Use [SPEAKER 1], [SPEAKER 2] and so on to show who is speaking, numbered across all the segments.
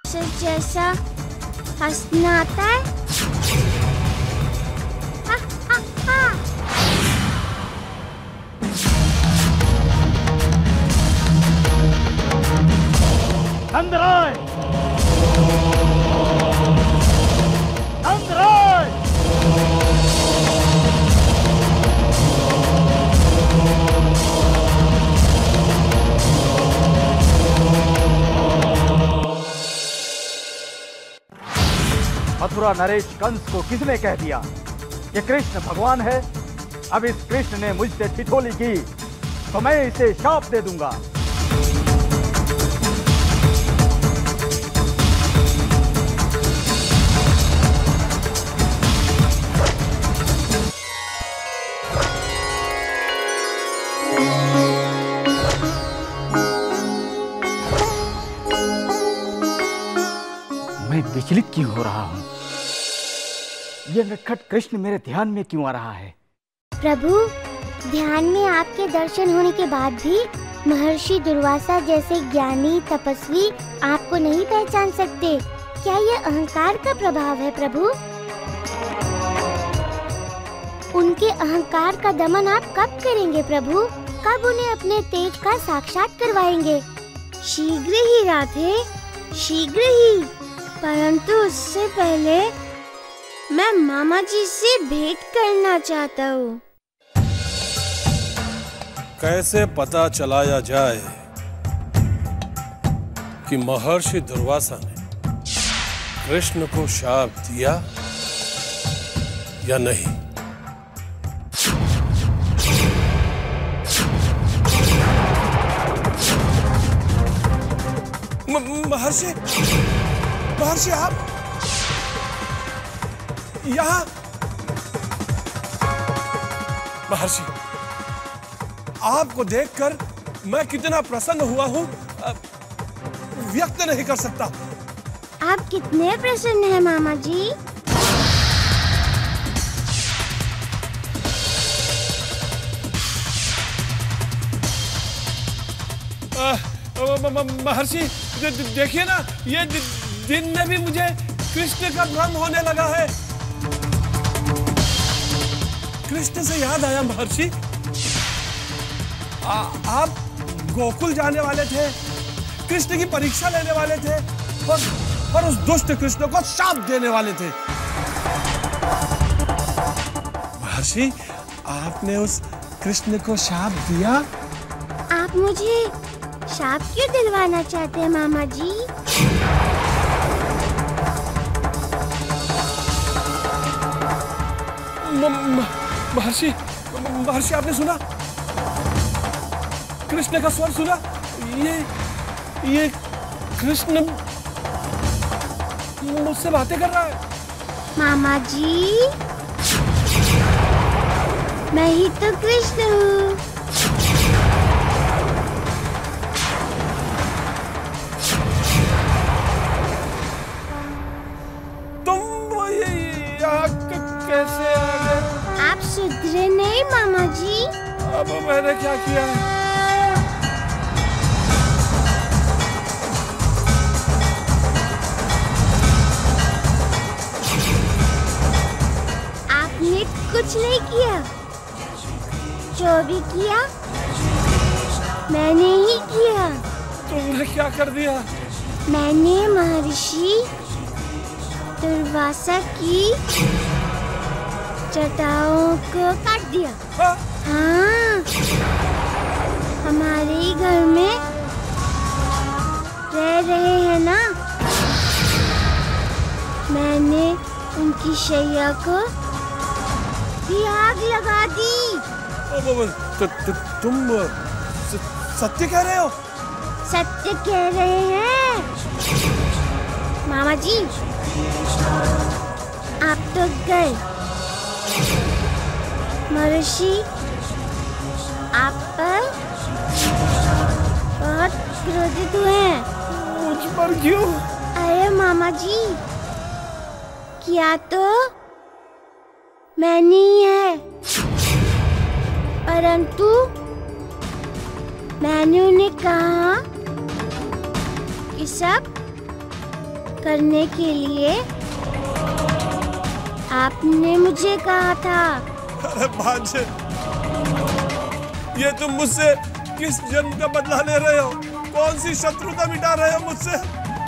[SPEAKER 1] जैसा हंसना आता है। हा, हा, हा।
[SPEAKER 2] नंदराय! नंदराय! मथुरा नरेश कंस को किसने कह दिया कि कृष्ण भगवान है? अब इस कृष्ण ने मुझसे ठिठोली की तो मैं इसे शाप दे दूंगा। मैं विचलित क्यों हो रहा हूं? यह नटखट कृष्ण मेरे ध्यान में क्यों आ रहा है?
[SPEAKER 1] प्रभु, ध्यान में आपके दर्शन होने के बाद भी महर्षि दुर्वासा जैसे ज्ञानी तपस्वी आपको नहीं पहचान सकते। क्या यह अहंकार का प्रभाव है प्रभु? उनके अहंकार का दमन आप कब करेंगे प्रभु? कब उन्हें अपने तेज का साक्षात करवाएंगे? शीघ्र ही राधे, शीघ्र ही। परंतु उससे पहले मैं मामा जी से भेंट करना चाहता हूँ।
[SPEAKER 3] कैसे पता चलाया जाए कि महर्षि दुर्वासा ने कृष्ण को शाप दिया या नहीं? महर्षि, महर्षि आप यहाँ? महर्षि, आपको देखकर मैं कितना प्रसन्न हुआ हूँ व्यक्त नहीं कर सकता।
[SPEAKER 1] आप कितने प्रसन्न हैं मामा जी?
[SPEAKER 3] महर्षि देखिए ना, ये दिन में भी मुझे कृष्ण का भ्रम होने लगा है। कृष्ण से याद आया महर्षि, आप गोकुल जाने वाले थे, कृष्ण की परीक्षा लेने वाले थे और उस दुष्ट कृष्ण को शाप देने वाले थे। महर्षि, आपने उस कृष्ण को शाप दिया?
[SPEAKER 1] आप मुझे शाप क्यों दिलवाना चाहते हैं मामा जी?
[SPEAKER 3] महर्षि, महर्षि आपने सुना? कृष्ण का स्वर सुना? ये कृष्ण मुझसे बातें कर रहा है।
[SPEAKER 1] मामा जी, मैं ही तो कृष्ण हूँ।
[SPEAKER 3] कैसे आ गए?
[SPEAKER 1] आप सुधरे नहीं मामा जी?
[SPEAKER 3] अब मैंने क्या किया है?
[SPEAKER 1] आपने कुछ नहीं किया। जो भी किया मैंने ही किया।
[SPEAKER 3] तुमने क्या कर दिया?
[SPEAKER 1] मैंने महर्षि दुर्वासा की जटाओं को काट दिया। हाँ, हमारे ही घर में रह रहे हैं ना। मैंने उनकी शैया को भी आग लगा दी।
[SPEAKER 3] तुम सत्य कह रहे हो?
[SPEAKER 1] सत्य कह रहे हैं मामा जी। आप तो गए। महर्षि आप पर बहुत क्रोधित हुए हैं।
[SPEAKER 3] मुझ पर क्यों?
[SPEAKER 1] अरे मामा जी, किया तो मैंने ही है, परंतु मैंने उन्हें कहा कि सब करने के लिए आपने मुझे कहा था।
[SPEAKER 3] अरे भांजे, ये तुम मुझसे किस जन्म का बदला ले रहे हो? कौन सी शत्रुता मिटा रहे हो मुझसे?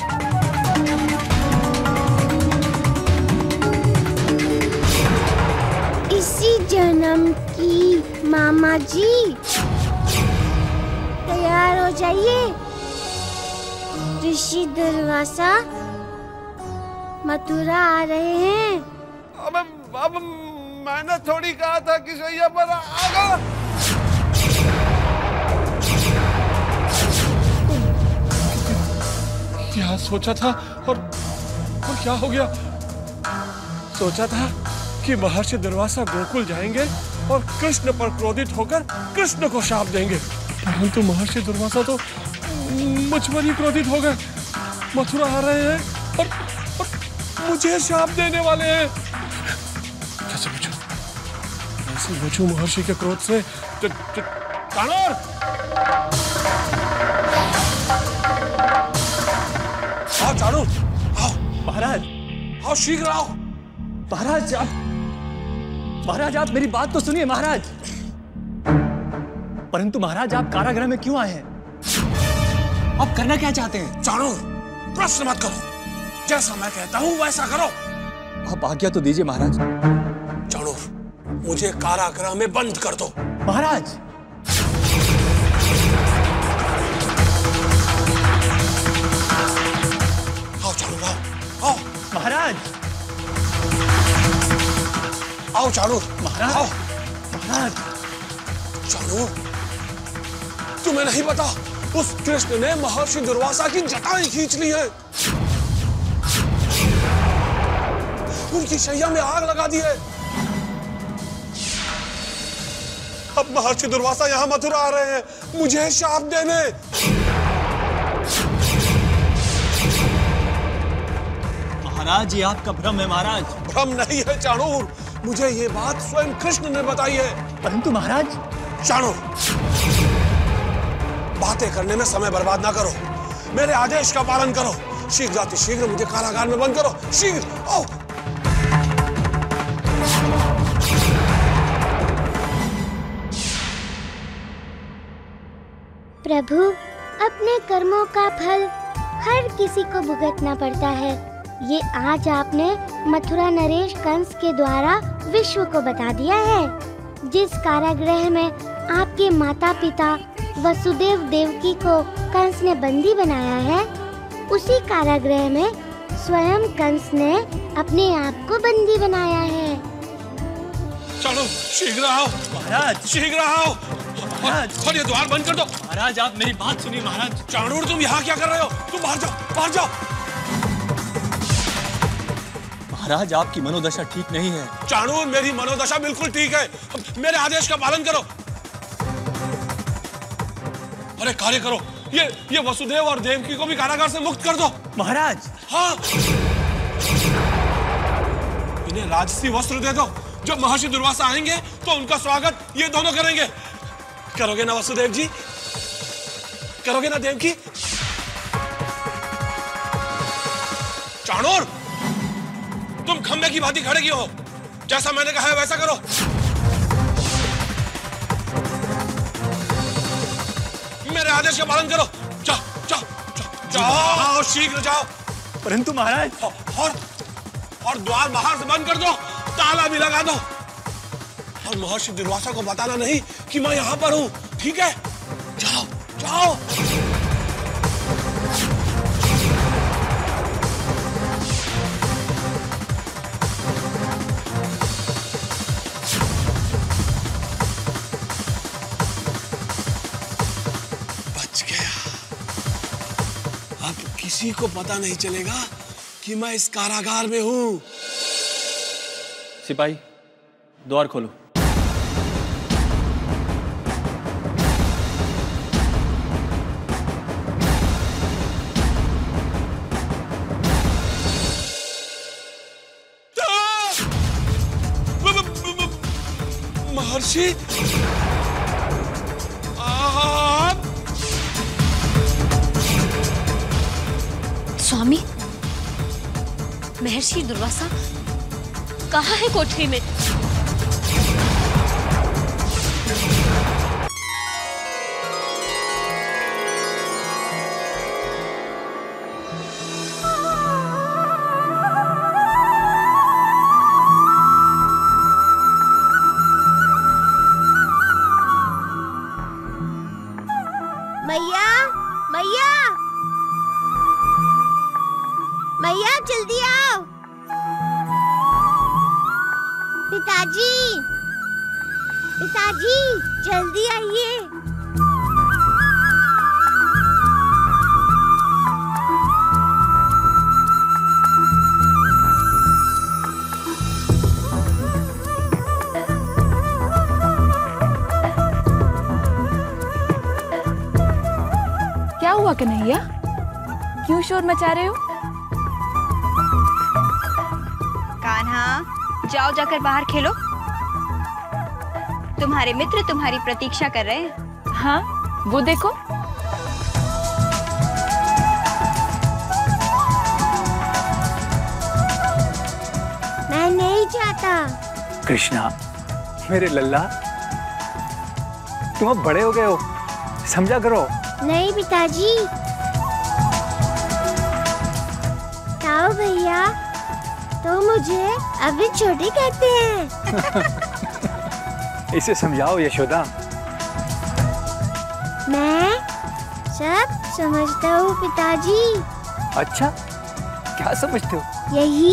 [SPEAKER 1] इसी जन्म की। मामा जी तैयार हो जाइए। ऋषि दुर्वासा मथुरा आ रहे हैं।
[SPEAKER 3] अब मैंने थोड़ी कहा था कि शैया पर आगा। क्या सोचा था और क्या हो गया? सोचा था कि महर्षि दुर्वासा गोकुल जाएंगे और कृष्ण पर क्रोधित होकर कृष्ण को शाप देंगे, परंतु महर्षि दुर्वासा तो मुझ पर ही क्रोधित हो गए। मथुरा आ रहे हैं और मुझे शाप देने वाले हैं। कैसे बचूं? कैसे बचूं महर्षि के क्रोध से? चाणूर! आओ चाणूर, आओ।
[SPEAKER 4] महाराज,
[SPEAKER 3] आओ शीघ्र आओ।
[SPEAKER 4] महाराज आप मेरी बात तो सुनिए महाराज। परंतु महाराज आप कारागृह में क्यों आए हैं? आप करना क्या चाहते हैं?
[SPEAKER 3] चाणूर, प्रश्न मत करो, जैसा मैं कहता हूं वैसा करो।
[SPEAKER 4] आप आज्ञा तो दीजिए महाराज।
[SPEAKER 3] चाणूर, मुझे कारागृह में बंद कर दो।
[SPEAKER 4] महाराज,
[SPEAKER 3] आओ चाणूर, आओ।
[SPEAKER 4] महाराज,
[SPEAKER 3] आओ चाणूर,
[SPEAKER 4] महाराज,
[SPEAKER 3] आओ।
[SPEAKER 4] महाराज।
[SPEAKER 3] चाणूर, तुम्हें नहीं पता, उस कृष्ण ने महर्षि दुर्वासा की जटाएं खींच ली है, उनकी शैया में आग लगा दी है। अब महर्षि दुर्वासा यहाँ मथुरा आ रहे हैं मुझे शाप देने।
[SPEAKER 4] महाराज ये आपका भ्रम है महाराज।
[SPEAKER 3] भ्रम नहीं है चाणूर, मुझे ये बात स्वयं कृष्ण ने बताई है।
[SPEAKER 4] परंतु महाराज।
[SPEAKER 3] चाणूर, बातें करने में समय बर्बाद ना करो, मेरे आदेश का पालन करो। शीघ्र मुझे कारागार में बंद करो, शीघ्र आओ।
[SPEAKER 1] प्रभु, अपने कर्मों का फल हर किसी को भुगतना पड़ता है। ये आज आपने मथुरा नरेश कंस के द्वारा विश्व को बता दिया है। जिस कारागृह में आपके माता पिता वसुदेव देवकी को कंस ने बंदी बनाया है, उसी कारागृह में स्वयं कंस ने अपने आप को बंदी बनाया है।
[SPEAKER 3] चलो शीघ्र आओ
[SPEAKER 4] महाराज,
[SPEAKER 3] शीघ्र आओ।
[SPEAKER 4] महाराज,
[SPEAKER 3] और ये द्वार बंद कर दो।
[SPEAKER 4] महाराज आप मेरी बात सुनिए महाराज।
[SPEAKER 3] चाणूर, तुम यहाँ क्या कर रहे हो? तुम बाहर जाओ, बाहर जाओ।
[SPEAKER 4] महाराज आपकी मनोदशा ठीक नहीं है।
[SPEAKER 3] चाणूर, मेरी मनोदशा बिल्कुल ठीक है, मेरे आदेश का पालन करो। अरे कार्य करो, ये वसुदेव और देवकी को भी कारागार से मुक्त कर दो।
[SPEAKER 4] महाराज।
[SPEAKER 3] हाँ, इन्हें राजसी वस्त्र दे दो। जब महर्षि दुर्वासा आएंगे तो उनका स्वागत ये दोनों करेंगे। करोगे ना वसुदेव जी? करोगे ना देवकी? चाणूर, तुम खंबे की भांति खड़े क्यों हो? जैसा मैंने कहा है वैसा करो। मेरे आदेश का पालन करो। जाओ जाओ जाओ जाओ, शीघ्र जाओ।
[SPEAKER 4] परंतु महाराज।
[SPEAKER 3] और द्वार बाहर से बंद कर दो, ताला भी लगा दो। और महर्षि दुर्वासा को बताना नहीं कि मैं यहां पर हूं, ठीक है? जाओ जाओ। बच गया। अब किसी को पता नहीं चलेगा कि मैं इस कारागार में हूं।
[SPEAKER 4] सिपाही, द्वार खोलो।
[SPEAKER 3] महर्षि,
[SPEAKER 5] स्वामी, महर्षि दुर्वासा कहाँ है कोठरी में?
[SPEAKER 1] मैया, मैया, मैया जल्दी आओ। पिताजी, पिताजी जल्दी आइए।
[SPEAKER 6] क्या हुआ कन्हैया? क्यों शोर मचा रहे हो?
[SPEAKER 7] कान्हा, जाओ जाकर बाहर खेलो। तुम्हारे मित्र तुम्हारी प्रतीक्षा कर रहे हैं।
[SPEAKER 6] हाँ, वो देखो।
[SPEAKER 1] मैं नहीं चाहता।
[SPEAKER 4] कृष्णा, मेरे लल्ला, तुम अब बड़े हो गए हो, समझा करो।
[SPEAKER 1] नहीं पिताजी। ताऊ भैया तो मुझे अभी छोटी कहते हैं।
[SPEAKER 4] इसे समझाओ यशोदा।
[SPEAKER 1] मैं सब समझता हूँ पिताजी।
[SPEAKER 4] अच्छा, क्या समझते हो?
[SPEAKER 1] यही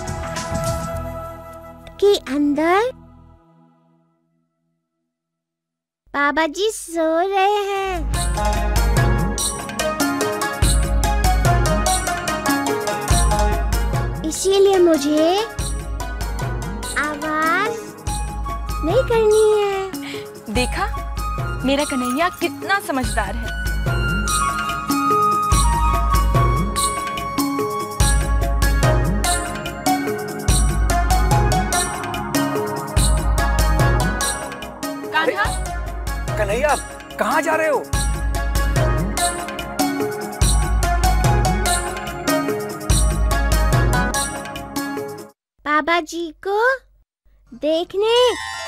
[SPEAKER 1] कि अंदर बाबा जी सो रहे हैं। इसीलिए मुझे आवाज नहीं करनी है।
[SPEAKER 6] देखा, मेरा कन्हैया कितना समझदार है। कान्हा,
[SPEAKER 4] कन्हैया, कहाँ जा रहे हो?
[SPEAKER 1] बाबा जी को देखने।